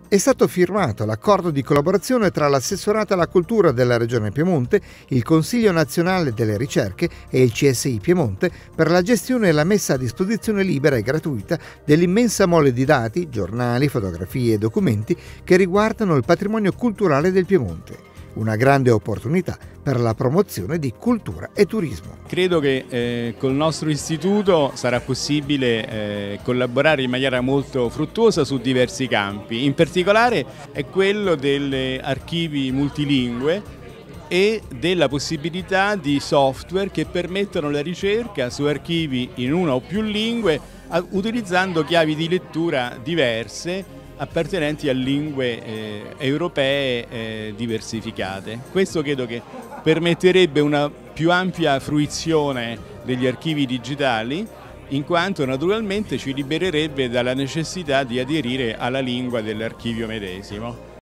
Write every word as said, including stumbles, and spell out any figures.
È stato firmato l'accordo di collaborazione tra l'Assessorato alla Cultura della Regione Piemonte, il Consiglio Nazionale delle Ricerche e il C S I Piemonte per la gestione e la messa a disposizione libera e gratuita dell'immensa mole di dati, giornali, fotografie e documenti che riguardano il patrimonio culturale del Piemonte. Una grande opportunità per la promozione di cultura e turismo. Credo che eh, col nostro istituto sarà possibile eh, collaborare in maniera molto fruttuosa su diversi campi, in particolare è quello degli archivi multilingue e della possibilità di software che permettono la ricerca su archivi in una o più lingue utilizzando chiavi di lettura diverse appartenenti a lingue eh, europee eh, diversificate. Questo credo che permetterebbe una più ampia fruizione degli archivi digitali, in quanto naturalmente ci libererebbe dalla necessità di aderire alla lingua dell'archivio medesimo.